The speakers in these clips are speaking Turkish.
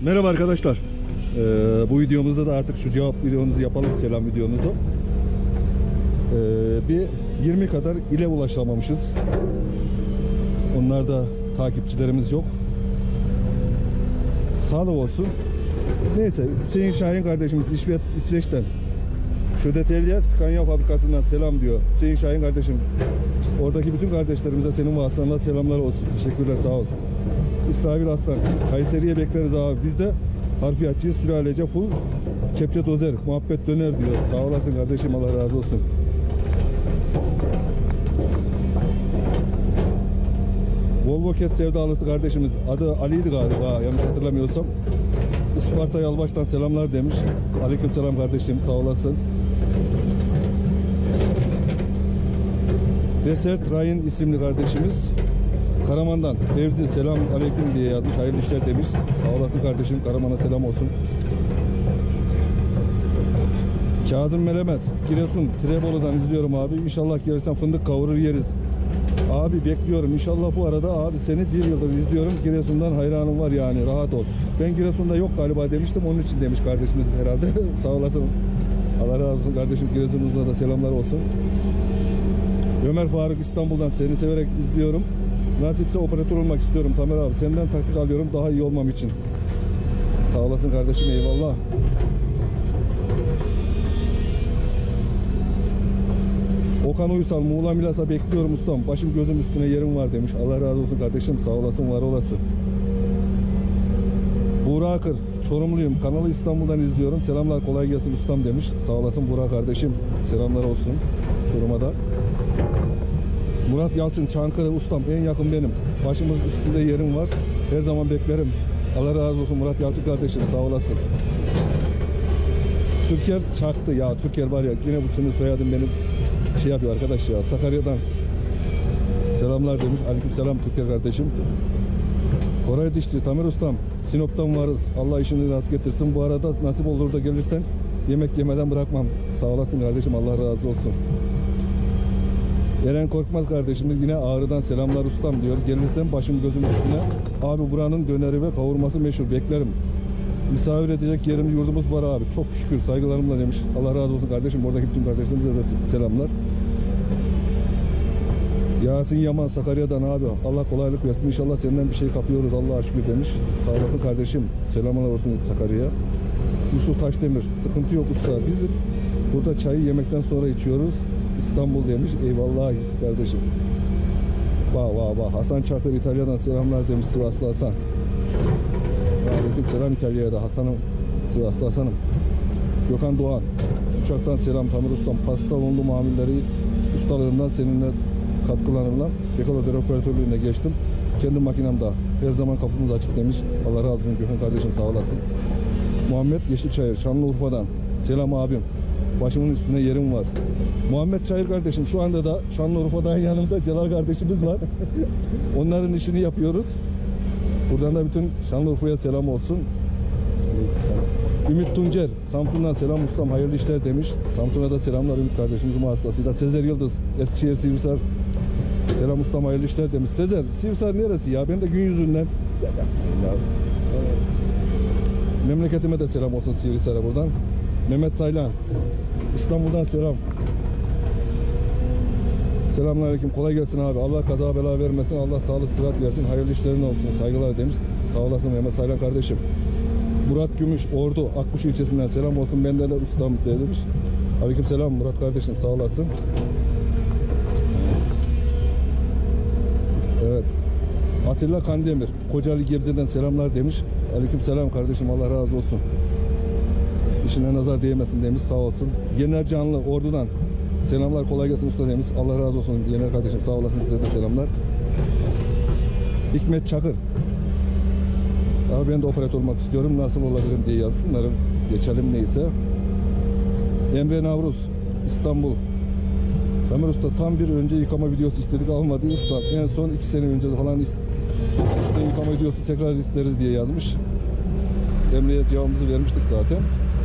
Merhaba arkadaşlar. Bu videomuzda da artık şu cevap videomuzu yapalım, selam videomuzu. Bir 20 kadar ile ulaşamamışız. Onlar da takipçilerimiz yok. Sağlık olsun. Neyse, Hüseyin Şahin kardeşimiz İsveç'ten Södertälje Scania fabrikasından selam diyor. Hüseyin Şahin kardeşim, oradaki bütün kardeşlerimize senin vasıtanla selamlar olsun. Teşekkürler, sağ ol. İsrail Aslan, Kayseri'ye bekleriz abi. Biz de harfiyatçıyız, sülalece full kepçe dozer, muhabbet döner diyor. Sağ olasın kardeşim, Allah razı olsun. Volvo Cat sevdalısı kardeşimiz, adı Ali'ydi galiba yanlış hatırlamıyorsam. Isparta Yalvaç'tan selamlar demiş. Aleykümselam kardeşim, sağ olasın. Desert Ryan isimli kardeşimiz Karaman'dan Fevzi selam aleyküm diye yazmış, hayırlı işler demiş. Sağ olasın kardeşim, Karaman'a selam olsun. Kazım Melemez Giresun Tirebolu'dan izliyorum abi. İnşallah gelirsen fındık kavurur yeriz. Abi bekliyorum inşallah. Bu arada abi seni bir yıldır izliyorum. Giresun'dan hayranım var yani, rahat ol. Ben Giresun'da yok galiba demiştim, onun için demiş kardeşimiz herhalde. Sağ olasın. Allah razı olsun kardeşim, Giresun'da da selamlar olsun. Ömer Faruk İstanbul'dan seni severek izliyorum. Nasipse operatör olmak istiyorum Tamer abi. Senden taktik alıyorum daha iyi olmam için. Sağ olasın kardeşim, eyvallah. Okan Uysal Muğla Milas'a bekliyorum ustam. Başım gözüm üstüne yerim var demiş. Allah razı olsun kardeşim, sağ olasın, var olasın. Buğra Akır Çorumluyum. Kanalı İstanbul'dan izliyorum. Selamlar, kolay gelsin ustam demiş. Sağ olasın Buğra kardeşim. Selamlar olsun Çorum'a da. Murat Yalçın Çankırı ustam, en yakın benim. Başımız üstünde yerim var. Her zaman beklerim. Allah razı olsun Murat Yalçın kardeşim, sağ olasın. Türker çaktı ya. Türker var ya, yine bu senin soyadın benim şey yapıyor arkadaş ya. Sakarya'dan selamlar demiş. Aleykümselam Türker kardeşim. Koray Dişçi Tamer ustam, Sinop'tan varız. Allah işini rast getirsin. Bu arada nasip olur da gelirsen yemek yemeden bırakmam. Sağ olasın kardeşim, Allah razı olsun. Eren Korkmaz kardeşimiz yine Ağrı'dan selamlar ustam diyor. Gelirsen başım gözüm üstüne. Abi buranın döneri ve kavurması meşhur, beklerim. Misafir edecek yerimiz, yurdumuz var abi. Çok şükür, saygılarımla demiş. Allah razı olsun kardeşim. Oradaki bütün kardeşlerimize de selamlar. Yasin Yaman Sakarya'dan abi. Allah kolaylık versin. İnşallah senden bir şey kapıyoruz. Allah'a şükür demiş. Sağ olasın kardeşim. Selamlar olsun Sakarya'ya. Yusuf Taşdemir. Sıkıntı yok usta. Bizim burada çayı yemekten sonra içiyoruz. İstanbul demiş. Eyvallah Yusuf kardeşim. Vah. Hasan Çakır İtalya'dan selamlar demiş. Sivaslı Hasan. Aleykümselam İtalya'ya da Hasan'ım, Sivaslı Hasan'ım. Gökhan Doğan Uşak'tan selam Tamer ustam. Pasta unlu mamulleri ustalığından seninle katkılarımla Bekalo'da operatörlüğüne geçtim. Kendi makinemde her zaman kapımız açık demiş. Allah razı olsun Gökhan kardeşim, sağ olasın. Muhammed Yeşilçayır Şanlıurfa'dan selam abim. Başımın üstüne yerim var. Muhammed Çayır kardeşim, şu anda da Şanlıurfa'dan yanımda Celal kardeşimiz var. Onların işini yapıyoruz. Buradan da bütün Şanlıurfa'ya selam olsun. Ümit Tuncer Samsun'dan selam ustam, hayırlı işler demiş. Samsun'a da selamlar Ümit kardeşimizin vasıtasıyla. Sezer Yıldız Eskişehir Sivrisar selam ustam, hayırlı işler demiş. Sezer, Sivrisar neresi ya? Ben de gün yüzünden memleketime de selam olsun Sivrisar'a buradan. Mehmet Saylan İstanbul'dan selam. Selamünaleyküm, kolay gelsin abi. Allah kaza bela vermesin, Allah sağlık sıhhat versin, hayırlı işlerin olsun, saygılar demiş. Sağ olasın Mehmet Saylan kardeşim. Murat Gümüş Ordu Akkuş ilçesinden selam olsun, benden de ustam demiş. Aleykümselam Murat kardeşim, sağ olasın. Evet, Atilla Kandemir Kocaeli Gebze'den selamlar demiş. Aleykümselam kardeşim, Allah razı olsun. İşine nazar değmesin demiş, sağ olsun. Yener Canlı Ordu'dan selamlar, kolay gelsin usta demiş. Allah razı olsun Yener kardeşim, sağ olasın, size de selamlar. Hikmet Çakır. Abi ben de operatör olmak istiyorum, nasıl olabilirim diye yazmış. Bunları geçelim neyse. Emre Navruz İstanbul. Tamer usta, tam bir önce yıkama videosu istedik, almadı usta. En son 2 sene önce falan işte yıkama videosu tekrar isteriz diye yazmış. Emre'ye cevabımızı vermiştik zaten.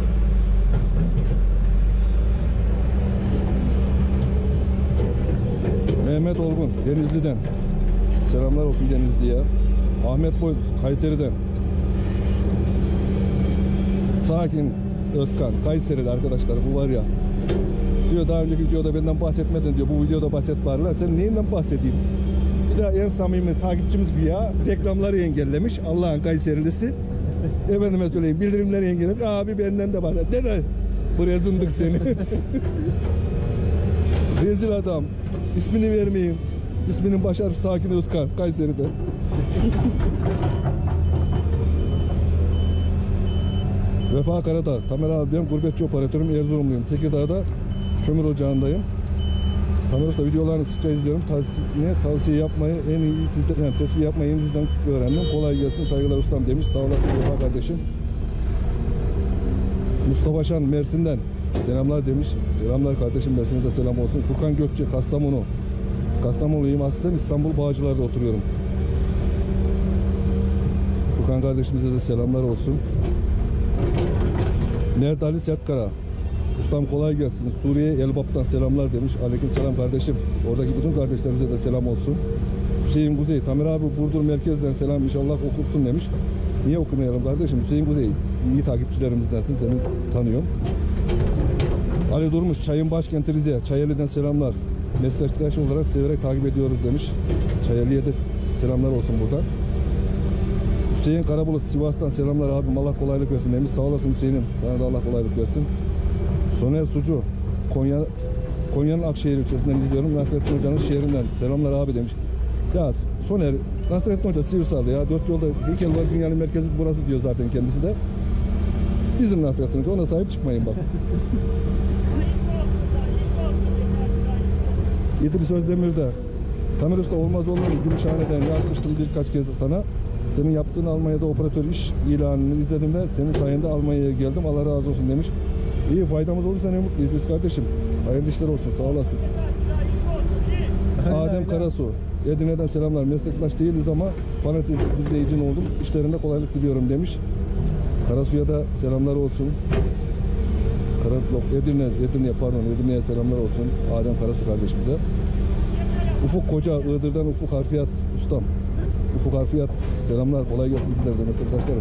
Mehmet Olgun Denizli'den selamlar olsun Denizli'ye. Ahmet Boy Kayseri'den Sakin Özkan, Kayserili arkadaşlar, bu var ya. Diyor daha önceki videoda benden bahsetmedin diyor. Bu videoda bahset bari. Sen neyinden bahsedeyim? Bir daha en samimi takipçimiz güya reklamları engellemiş. Allah'ın Kayserilisi. Efendime söyleyeyim, bildirimleri engellemiş. Abi benden de bahset. Dede buraya zındık seni. Rezil adam. İsmini vermeyeyim. İsminin baş harfi Sakin Özkan, Kayseri'de. Vefa Karadağ. Tamer abi, ben gurbetçi operatörüm, Erzurumluyum. Tekirdağ'da kömür ocağındayım. Tamer Usta videolarını sıkça izliyorum. Tavsiye yapmayı en iyi sizden, yani tespih yapmayı en sizden öğrendim. Kolay gelsin, saygılar ustam demiş. Sağ olasın Vefa kardeşim. Mustafa Şan Mersin'den selamlar demiş. Selamlar kardeşim, Mersin'e de selam olsun. Furkan Gökçe Kastamonu. Kastamonuluyum aslen, İstanbul Bağcılar'da oturuyorum. Furkan kardeşimize de selamlar olsun. Mert Ali Sertkara. Ustam kolay gelsin. Suriye Elbap'tan selamlar demiş. Aleyküm selam kardeşim. Oradaki bütün kardeşlerimize de selam olsun. Hüseyin Kuzey. Tamer abi Burdur merkezden selam, inşallah okursun demiş. Niye okumayalım kardeşim? Hüseyin Kuzey iyi takipçilerimizdensin. Seni tanıyorum. Ali Durmuş Çayın başkenti Rize. Çayeli'den selamlar. Meslektaş olarak severek takip ediyoruz demiş. Çayeli'ye de selamlar olsun burada. Hüseyin Karabulut Sivas'tan selamlar abim, Allah kolaylık versin demiş. Sağ olasın Hüseyin'im, sana da Allah kolaylık versin. Soner Sucu Konya'nın Akşehir ilçesinden izliyorum. Nasrettin Hoca'nın şehrinden selamlar abi demiş. Ya Soner, Nasrettin Hoca Sivrisal'da ya, 4 yolda heykel var, dünyanın merkezi burası diyor zaten kendisi de. Bizim Nasrettin Hoca, ona sahip çıkmayın bak. İdris Özdemir'de Tamer Usta olmaz olur mu? Gümüşhane'den yazmıştım birkaç kez sana. Senin yaptığın Almanya'da operatör iş ilanını izledim ve senin sayende Almanya'ya geldim. Allah razı olsun demiş. İyi, faydamız olursa ne mutlu İdris kardeşim. Hayırlı işler olsun, sağ olasın. Adem Karasu Edirne'den selamlar. Meslektaş değiliz ama fanatik izleyicin oldum. İşlerinde kolaylık diliyorum demiş. Karasu'ya da selamlar olsun. Edirne'ye selamlar olsun Adem Karasu kardeşimize. Ufuk Koca Iğdır'dan Ufuk Harfiyat ustam. Ufuk Harfiyat selamlar, kolay gelsin sizlere de meslektaşlarım.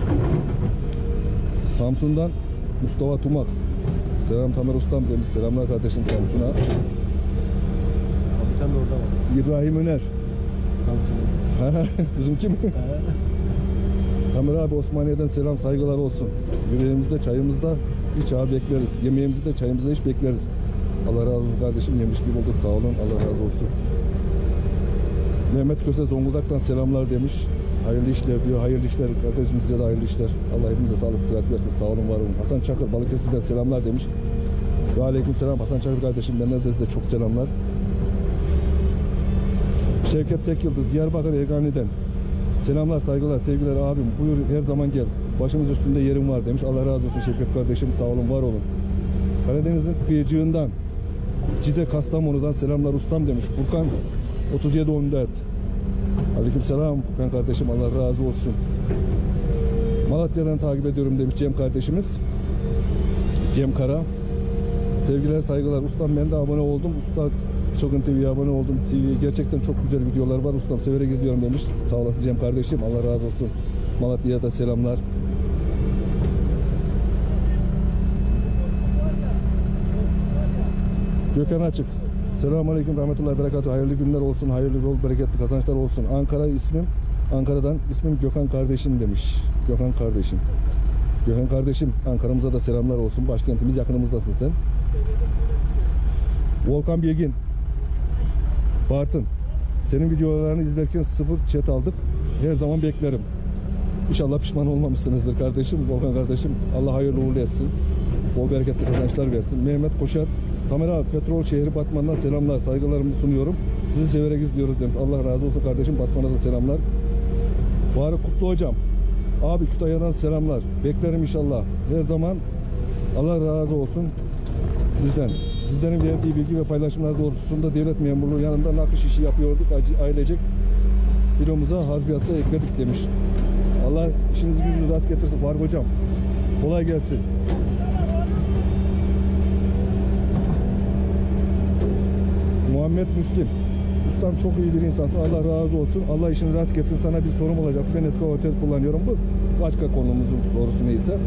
Samsun'dan Mustafa Tumak selam Tamer ustam demiş. Selamlar kardeşim Samsun'a. Hafiften de orada var. İbrahim Öner Samsun'da. bizimki mi? Tamer abi Osmaniye'den selam, saygılar olsun. Yüreğimizde çayımızda hiç abi bekleriz. Yemeğimizi de çayımızda hiç bekleriz. Allah razı olsun kardeşim, yemiş gibi olduk, sağ olun, Allah razı olsun. Mehmet Köse Zonguldak'tan selamlar demiş. Hayırlı işler diyor, hayırlı işler kardeşim, size de hayırlı işler. Allah hepinize sağlık, sıhhat versin, sağ olun, var olun. Hasan Çakır Balıkesir'den selamlar demiş. Ve aleyküm selam Hasan Çakır kardeşim, benden de size çok selamlar. Şevket Tekyıldız Diyarbakır Ergani'den selamlar, saygılar, sevgiler abim, buyur her zaman gel. Başımız üstünde yerim var demiş. Allah razı olsun Şevket kardeşim, sağ olun, var olun. Karadeniz'in kıyıcığından Cide Kastamonu'dan selamlar ustam demiş. Furkan 3714. Aleykümselam Furkan kardeşim, Allah razı olsun. Malatya'dan takip ediyorum demiş Cem kardeşimiz. Cem Kara. Sevgiler, saygılar. Ustam ben de abone oldum. Usta Çılgın TV'ye abone oldum. TV gerçekten çok güzel videolar var. Ustam severek izliyorum demiş. Sağ olasın Cem kardeşim, Allah razı olsun. Malatya'ya da selamlar. Gökhan Açık. Selamünaleyküm, rahmetullahi berekatuhu. Hayırlı günler olsun, hayırlı bol bereketli kazançlar olsun. Ankara'dan ismim Gökhan kardeşim demiş. Gökhan kardeşim. Gökhan kardeşim, Ankara'mıza da selamlar olsun. Başkentimiz, yakınımızdasın sen. Volkan Bilgin. Bartın. Senin videolarını izlerken 0 chat aldık. Her zaman beklerim. İnşallah pişman olmamışsınızdır kardeşim. Volkan kardeşim, Allah hayırlı uğurlu etsin. Bol bereketli kazançlar versin. Mehmet Koşar. Tamer abi Petrol şehri Batman'dan selamlar, saygılarımı sunuyorum. Sizi severek izliyoruz demiş. Allah razı olsun kardeşim, Batman'a da selamlar. Faruk Kutlu hocam. Abi Kütahya'dan selamlar. Beklerim inşallah. Her zaman Allah razı olsun sizden. Sizlerin verdiği bilgi ve paylaşımlar doğrultusunda devlet memurluğu yanında nakış işi yapıyorduk. Ailecek kilomuza harfiyatta ekledik demiş. Allah işinizi gücünüzü rast getirsin Faruk hocam. Kolay gelsin. Muhammed Müslim. Ustam çok iyi bir insansın. Allah razı olsun. Allah işini rast getirsin. Sana bir sorum olacaktı. Ben eski otel kullanıyorum. Bu başka konumuzun sorusu neyse.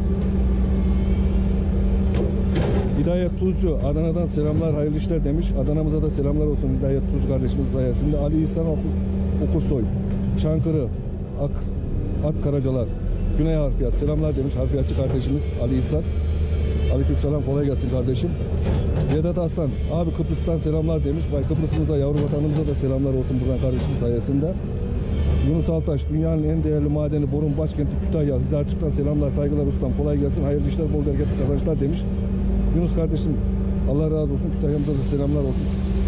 Hidayet Tuzcu Adana'dan selamlar, hayırlı işler demiş. Adana'mıza da selamlar olsun Hidayet Tuzcu kardeşimiz sayesinde. Ali İhsan Okursoy, Çankırı, At Karacalar, Güney Harfiyat selamlar demiş. Harfiyatçı kardeşimiz Ali İhsan. Aleykümselam, kolay gelsin kardeşim. Vedat Aslan abi Kıbrıs'tan selamlar demiş. Vay Kıbrıs'ımıza, yavru vatanımıza da selamlar olsun buradan kardeşim sayesinde. Yunus Altaş, dünyanın en değerli madeni Borun başkenti Kütahya, Hizarçık'tan selamlar, saygılar ustam, kolay gelsin, hayırlı işler, bol bereketli kazançlar demiş. Yunus kardeşim Allah razı olsun, Kütahya'mıza da selamlar olsun.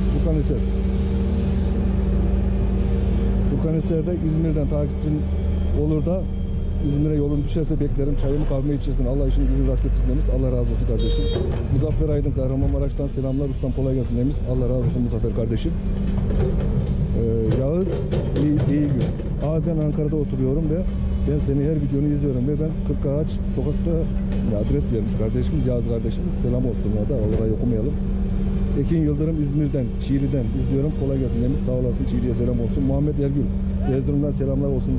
Furkan Eser'de İzmir'den takipçin olur da İzmir'e yolun düşerse beklerim, çayımı kahvemi içersin, Allah işini gücünü rast getirsin demiş. Allah razı olsun kardeşim. Muzaffer Aydın Kahramanmaraş'tan selamlar ustam, kolay gelsin demiş. Allah razı olsun Muzaffer kardeşim. Yağız iyi gün. Abi ben Ankara'da oturuyorum ve ben seni her videonu izliyorum ve ben Kırkağaç sokakta adres vermiş kardeşimiz, Yağız kardeşimiz, selam olsun ya da orayı okumayalım. Ekin Yıldırım İzmir'den, Çiğli'den izliyorum, kolay gelsin demiş. Sağ olasın, Çiğli'ye selam olsun. Muhammed Ergül Erzurum'dan selamlar olsun.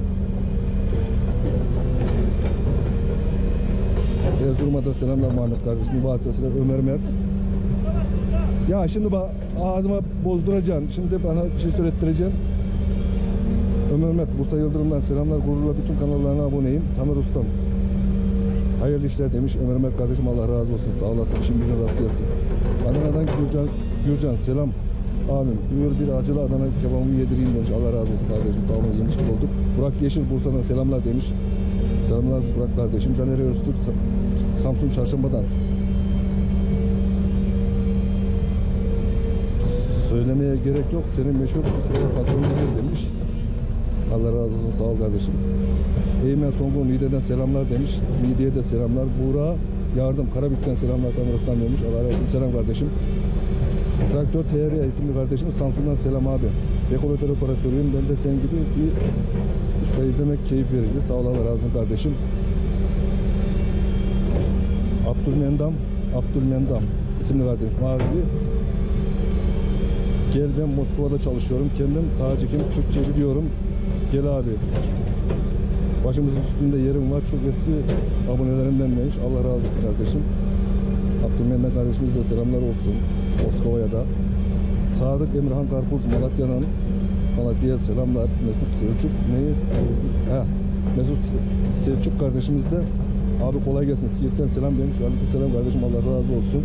Erzurum'a da selamlar Muhammed kardeşim vasıtasıyla. Ömer Mert. Ya şimdi bak ağzıma bozduracaksın. Şimdi bana bir şey söylettireceksin. Ömer Mert Bursa Yıldırım'dan selamlar. Gururla bütün kanallarına aboneyim. Tamer Ustam hayırlı işler demiş. Ömer Mert kardeşim Allah razı olsun. Sağ olasın. İşin gücün rast gelsin. Adana'dan Gürcan selam. Abim buyur bir acılı Adana kebabımı yedireyim demiş. Allah razı olsun kardeşim. Sağ olun, yemiş gibi olduk. Burak Yeşil Bursa'dan selamlar demiş. Selamlar Burak kardeşim. Caner Öztürk Samsun Çarşamba'dan. Söylemeye gerek yok. Senin meşhur patronun bilir demiş. Allah razı olsun. Sağ ol kardeşim. Eymen Songun Niğde'den selamlar demiş. Niğde'ye de selamlar. Buğra Yardım Karabük'ten selamlar Tameros'tan demiş. Allah razı olsun. Selam kardeşim. Traktör TR isimli kardeşim Samsun'dan selam abi. Dekoratör operatörüyüm. Ben de senin gibi bir usta izlemek keyif verici. Sağ ol, Allah razı olsun kardeşim. Abdülmendam isimli kardeşim abi. Gel ben Moskova'da çalışıyorum. Kendim tacikim, Türkçe biliyorum. Gel abi. Başımızın üstünde yerim var. Çok eski abonelerimden demiş. Allah razı olsun kardeşim. Abdülmendam kardeşimize de selamlar olsun. Moskova'ya da. Sadık Emirhan Karpuz Malatya'ya selamlar. Mesut Selçuk kardeşimiz de abi kolay gelsin. Siirt'ten selam demiş. Aleykümselam kardeşim. Allah razı olsun.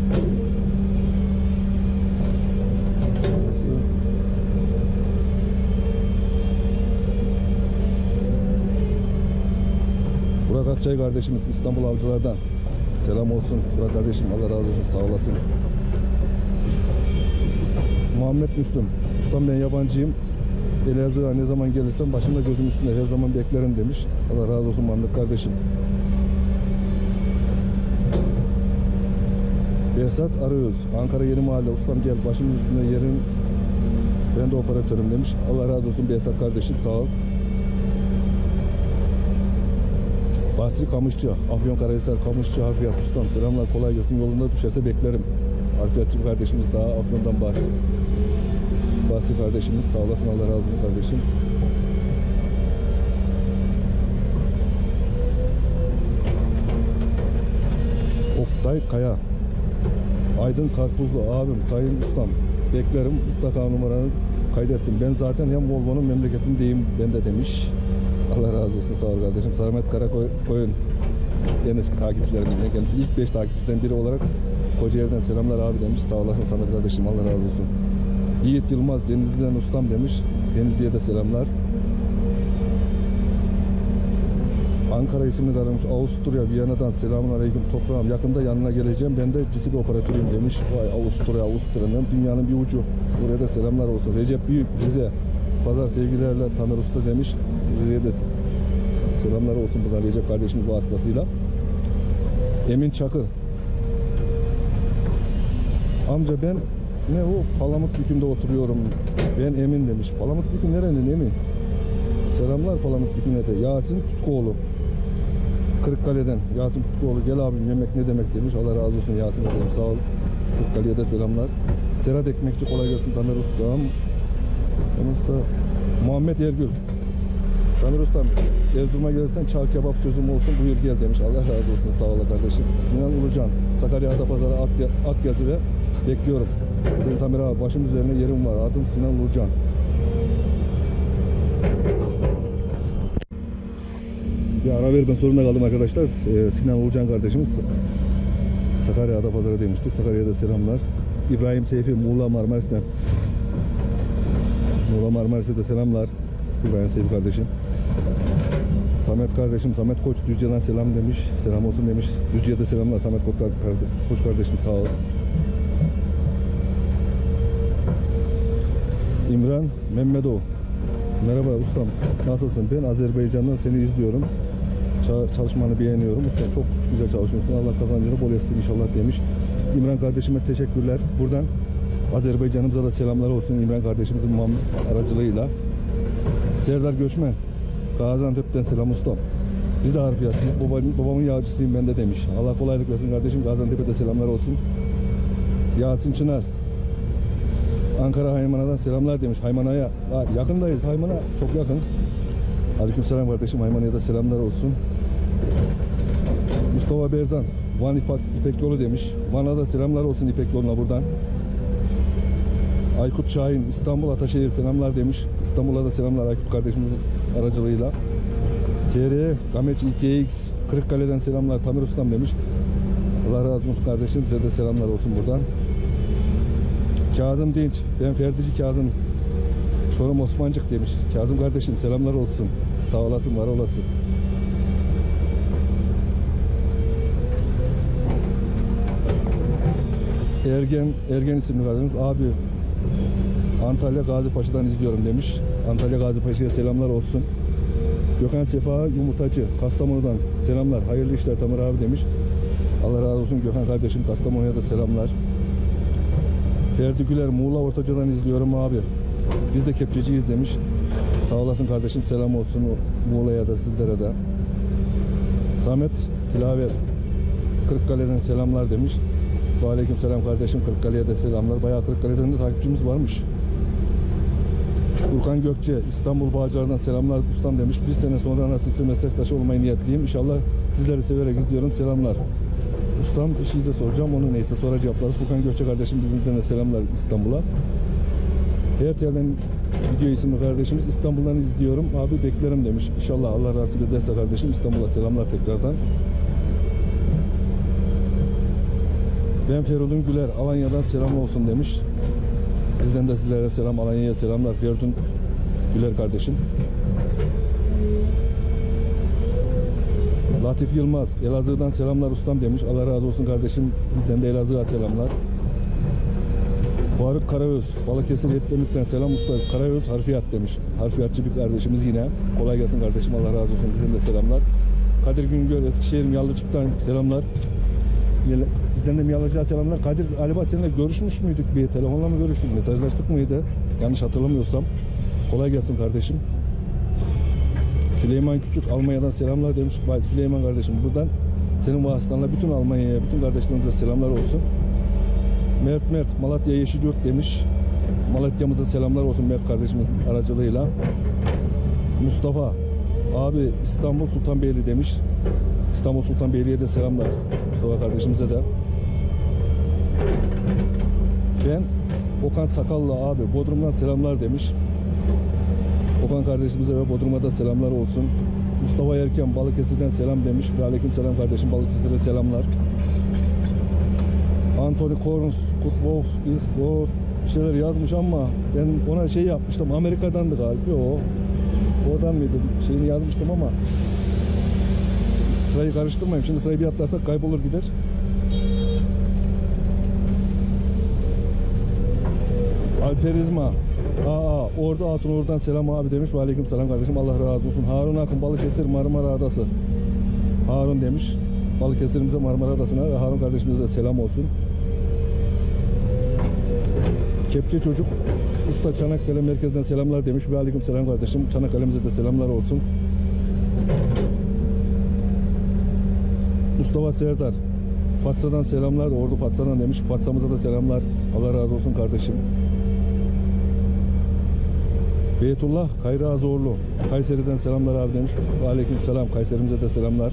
Burak Akçay kardeşimiz İstanbul Avcılar'dan selam olsun. Burak kardeşim Allah razı olsun. Sağ olasın. Muhammed Müslüm. Ustam ben yabancıyım. Elazığ'a ne zaman gelirsem başımda gözüm üstünde her zaman beklerim demiş. Allah razı olsun Muhammed kardeşim. Behzat Arıöz. Ankara Yeni Mahalle. Ustam gel başımın üstünde yerin. Ben de operatörüm demiş. Allah razı olsun Behzat kardeşim. Sağ ol. Basri Kamışçı. Afyonkarahisar Kamışçı Harfiyat Ustam. Selamlar kolay gelsin. Yolunda düşerse beklerim. Harfiyatçı kardeşimiz daha Afyon'dan Basri kardeşimiz. Sağ olasın. Allah razı olsun kardeşim. Oktay Kaya. Aydın Karpuzlu abim, sayın ustam beklerim, mutlaka numaranı kaydettim. Ben zaten hem Volvo'nun memleketindeyim ben de demiş. Allah razı olsun, sağ ol kardeşim. Samet Karakoyun en eski takipçilerimden kendisi. İlk 5 takipçiden biri olarak Kocaeli'den selamlar abi demiş. Sağ olasın Samet kardeşim, Allah razı olsun. Yiğit Yılmaz Denizli'den ustam demiş. Denizli'ye de selamlar. Ankara isimli aramış. Avusturya, Viyana'dan selamun aleyküm toprağım. Yakında yanına geleceğim. Ben de GSB operatörüyüm demiş. Vay Avusturya'nın dünyanın bir ucu. Buraya da selamlar olsun. Recep Büyük, Rize. Pazar sevgilerle Tamer Usta demiş. Rize'ye de selamlar olsun buradan Recep kardeşimiz vasıtasıyla. Emin Çakır. Amca ben ne o Palamutbükü'nde oturuyorum. Ben Emin demiş. Palamutbükü nerenin Emin? Selamlar Palamutbükü'ne de. Yasin Tutkuoğlu. Kırıkkale'den Yasin Tutkuoğlu gel abim yemek ne demek demiş. Allah razı olsun Yasin abim sağ ol. Kırıkkale'ye de selamlar. Serhat Ekmekçi kolay gelsin Tamer Ustam. Muhammed Ergül. Tamer Ustam, Erzurum'a gelirsen çağ kebap sözüm olsun, buyur gel demiş. Allah razı olsun, sağ ol kardeşim. Sinan Ulucan, Sakarya Adapazarı at yazı ve bekliyorum. Senin Tamer abi, başım üzerine yerim var. Adım Sinan Ulucan. Bir ara verme sorununda kaldım arkadaşlar. Sinan Ulucan kardeşimiz Sakarya Adapazarı demiştik. Sakarya'da selamlar. İbrahim Seyfi Muğla Marmaris'ten. Muğla Marmaris'e de selamlar. İbrahim Seyfi kardeşim. Samet kardeşim, Samet Koç Düzce'den selam demiş. Selam olsun demiş. Düzce'ye de selamlar Samet Koç kardeşim, sağ ol. İmran Mehmetov. Merhaba ustam, nasılsın? Ben Azerbaycan'dan seni izliyorum. Çalışmanı beğeniyorum. Ustam çok güzel çalışıyorsun. Allah kazancını bol etsin inşallah demiş. İmran kardeşime teşekkürler. Buradan Azerbaycan'ımıza da selamlar olsun İmran kardeşimizin aracılığıyla. Serdar Göçmen, Gaziantep'ten selam ustam. Biz de harfiyatçıyız. Babamın yağcısıyım ben de demiş. Allah kolaylık versin kardeşim. Gaziantep'e de selamlar olsun. Yasin Çınar, Ankara Haymana'dan selamlar demiş. Haymana'ya yakındayız. Haymana çok yakın. Aleykümselam kardeşim. Haymana'ya da selamlar olsun. Mustafa Berzan, Van İpek Yolu demiş. Van'a da selamlar olsun İpek Yolu'na buradan. Aykut Şahin, İstanbul Ataşehir selamlar demiş. İstanbul'a da selamlar Aykut kardeşimizin aracılığıyla. TR Gameç GX Kırıkkale'den selamlar Tamer Ustam demiş. Allah razı olsun kardeşim, size de selamlar olsun buradan. Kazım Dinç, ben Ferdici Kazım, Çorum Osmancık demiş. Kazım kardeşim selamlar olsun. Sağ olasın, var olasın. Ergen isimli kardeşimiz abi Antalya Gazipaşa'dan izliyorum demiş. Antalya Gazipaşa'ya selamlar olsun. Gökhan Sefa Yumurtacı Kastamonu'dan selamlar. Hayırlı işler Tamer abi demiş. Allah razı olsun Gökhan kardeşim, Kastamonu'ya da selamlar. Ferdi Güler Muğla Ortaca'dan izliyorum abi. Biz de kepçeciyiz demiş. Sağ olasın kardeşim, selam olsun Muğla'ya da sizlere de. Samet Tilaver Kırıkkale'den selamlar demiş. Aleyküm selam kardeşim, Kırıkkale'ye de selamlar. Bayağı Kırıkkale'den de takipçimiz varmış. Furkan Gökçe İstanbul Bağcılar'dan selamlar ustam demiş. Bir sene sonra nasipse meslektaşı olmayı niyetliyim. İnşallah sizleri severek izliyorum. Selamlar. Ustam bir şey de soracağım, onu neyse sonra cevaplarız. Furkan Gökçe kardeşim bizimden de selamlar İstanbul'a. Her yerden video isimli kardeşimiz İstanbul'dan izliyorum. Abi beklerim demiş. İnşallah Allah nasip ederse kardeşim İstanbul'a selamlar tekrardan. Ben Feridun Güler Alanya'dan selam olsun demiş. Bizden de sizlere selam, Alanya'ya selamlar Feridun Güler kardeşim. Latif Yılmaz Elazığ'dan selamlar ustam demiş. Allah razı olsun kardeşim, bizden de Elazığ'a selamlar. Faruk Karayöz Balıkesir Etlemit'ten selam usta. Karayöz harfiyat demiş. Harfiyatçı bir kardeşimiz yine. Kolay gelsin kardeşim, Allah razı olsun, bizden de selamlar. Kadir Güngör Eskişehir Miyallıcık'tan selamlar. Bizden de Miyalıcık'a selamlar. Kadir galiba seninle görüşmüş müydük, bir telefonla mı görüştük, mesajlaştık mıydı? Yanlış hatırlamıyorsam. Kolay gelsin kardeşim. Süleyman Küçük Almanya'dan selamlar demiş. Bay Süleyman kardeşim, buradan senin vasıtanla bütün Almanya'ya, bütün kardeşlerimize selamlar olsun. Mert Malatya Yeşilyurt demiş. Malatya'mıza selamlar olsun Mert kardeşimin aracılığıyla. Mustafa abi İstanbul Sultanbeyli demiş. İstanbul Sultanbeyli'ye de selamlar Mustafa kardeşimize de. Ben Okan Sakallı abi Bodrum'dan selamlar demiş. Okan kardeşimize ve Bodrum'a da selamlar olsun. Mustafa Erken Balıkesir'den selam demiş. Aleyküm selam kardeşim, Balıkesir'e selamlar. Anthony Corns Good Wolf is good bir şeyler yazmış ama ben ona şey yapmıştım, Amerika'dandı galiba o. Oradan mıydı? Şeyini yazmıştım ama sırayı karıştırmayayım. Şimdi sırayı bir atlarsak kaybolur gider. Alperizma orada Hatun oradan selam abi demiş. Ve aleyküm selam kardeşim, Allah razı olsun. Harun Akın Balıkesir Marmara Adası. Harun demiş. Balıkesir'imize, Marmara Adası'na ve Harun kardeşimize de selam olsun. Kepçe Çocuk Usta Çanakkale merkezden selamlar demiş. Ve aleyküm selam kardeşim. Çanakkale'mize de selamlar olsun. Mustafa Serdar Fatsa'dan selamlar. Ordu Fatsa'dan demiş. Fatsa'mıza da selamlar. Allah razı olsun kardeşim. Beytullah Kayra Zorlu Kayseri'den selamlar abi demiş. Aleyküm selam. Kayserimize de selamlar.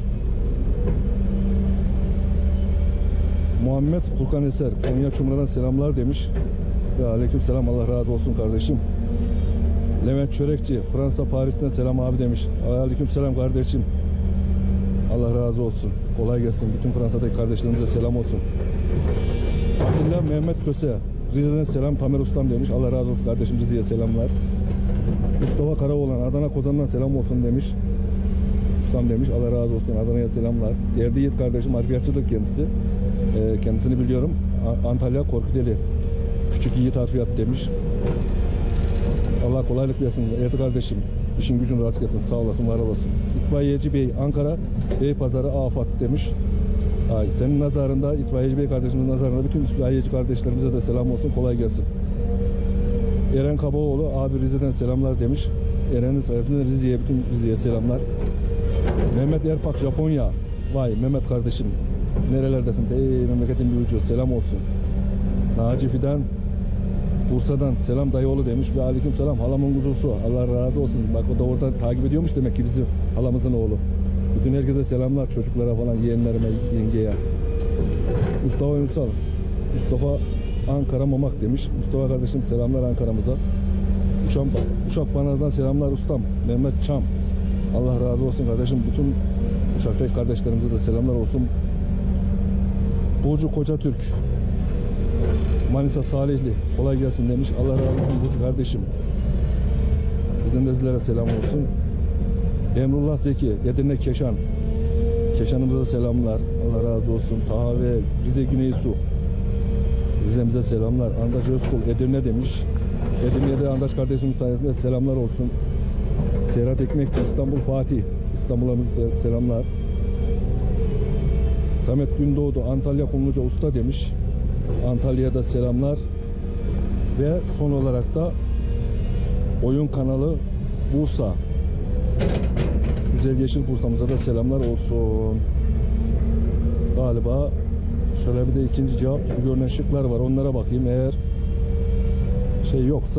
Muhammed Furkan Eser Konya Çumra'dan selamlar demiş. Ve aleyküm selam, Allah razı olsun kardeşim. Levent Çörekçi Fransa Paris'ten selam abi demiş. Aleyküm selam kardeşim. Allah razı olsun. Kolay gelsin. Bütün Fransa'daki kardeşlerimize selam olsun. Atilla Mehmet Köse Rize'den selam Tamer Ustam demiş. Allah razı olsun kardeşim, Rize'ye selamlar. Mustafa Karaoğlan Adana Kozan'dan selam olsun demiş. Ustam demiş. Allah razı olsun. Adana'ya selamlar. Erdi Yiğit kardeşim harfiyatçıdır kendisi. Kendisini biliyorum. Antalya Korkuteli Küçük Yiğit harfiyat demiş. Allah kolaylık versin Erdi kardeşim. İşin gücün rast gelsin. Sağ olasın, var olasın. İtfaiyeci Bey Ankara Beypazarı Afat demiş. Ay, senin nazarında, İtfaiyeci Bey kardeşimizin nazarında bütün itfaiyeci kardeşlerimize de selam olsun. Kolay gelsin. Eren Kabaoğlu abi Rize'den selamlar demiş. Eren'in sayesinde Rize'ye, bütün Rize'ye selamlar. Mehmet Erpak Japonya. Vay Mehmet kardeşim. Nerelerdesin? Memleketin bir ucu. Selam olsun. Naci Fidan Bursa'dan selam dayıoğlu demiş ve aleyküm selam halamın kuzusu. Allah razı olsun. Bak o da oradan takip ediyormuş demek ki bizi, halamızın oğlu. Bütün herkese selamlar, çocuklara falan, yeğenlerime, yengeye. Mustafa Ünsal Mustafa Ankara Mamak demiş. Mustafa kardeşim selamlar Ankara'mıza. Uşak Banaz'dan selamlar ustam. Mehmet Çam. Allah razı olsun kardeşim. Bütün Uşak'taki kardeşlerimize de selamlar olsun. Burcu Koca Türk Manisa Salihli kolay gelsin demiş. Allah razı olsun Burcu kardeşim. Bizden de sizlere selam olsun. Emrullah Zeki Edirne Keşan. Keşan'ımıza da selamlar. Allah razı olsun. Taha ve Rize Güneysu. Rize'mize selamlar. Andaç Özkul Edirne demiş. Edirne'de Andaç kardeşimiz sayesinde selamlar olsun. Serhat Ekmekçi İstanbul Fatih. İstanbul'umuza selamlar. Samet Gündoğdu Antalya Kumluca Usta demiş. Antalya'da selamlar. Ve son olarak da Oyun Kanalı Bursa. Güzel Yeşil Bursa'mıza da selamlar olsun. Galiba şöyle bir de ikinci cevap gibi görünen şıklar var. Onlara bakayım. Eğer şey yoksa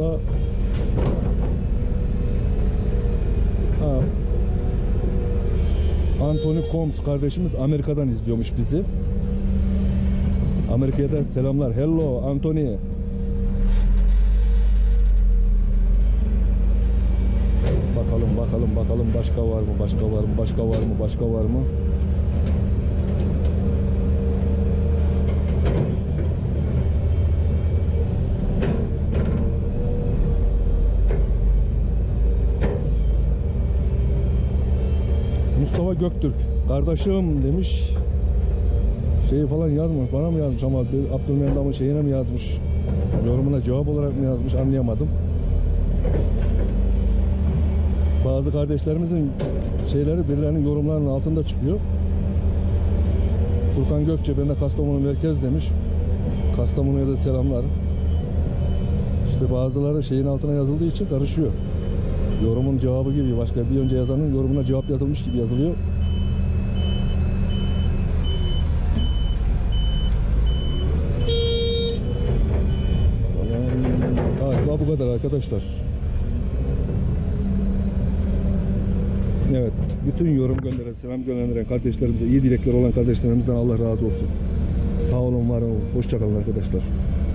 Anthony Combs kardeşimiz Amerika'dan izliyormuş bizi. Amerika'ya da selamlar. Hello Anthony. Bakalım başka var mı? Başka var mı? Mustafa Göktürk kardeşim demiş. Şeyi falan yazmış, bana mı yazmış ama Abdülmendam'ın şeyine mi yazmış, yorumuna cevap olarak mı yazmış, anlayamadım. Bazı kardeşlerimizin şeyleri birilerinin yorumlarının altında çıkıyor. Furkan Gökçe ben de Kastamonu merkez demiş. Kastamonu'ya da selamlar. İşte bazıları şeyin altına yazıldığı için karışıyor. Yorumun cevabı gibi, başka bir önce yazanın yorumuna cevap yazılmış gibi yazılıyor. Galiba bu kadar arkadaşlar. Evet, bütün yorum gönderen, selam gönderen kardeşlerimize, iyi dilekleri olan kardeşlerimizden Allah razı olsun. Sağ olun, var olun. Hoşça kalın arkadaşlar.